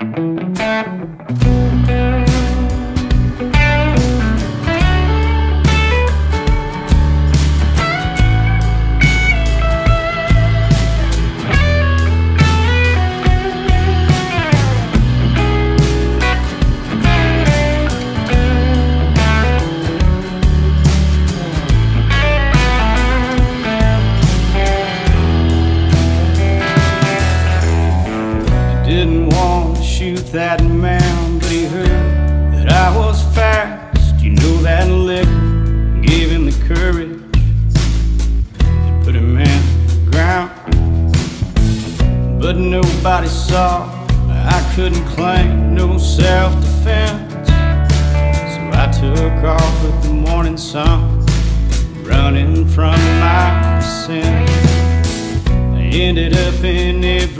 Didn't want to shoot that man, but he heard that I was fast. You know that liquor gave him the courage to put him in the ground. But nobody saw I couldn't claim no self-defense, so I took off with the morning sun, running from my sin. I ended up in every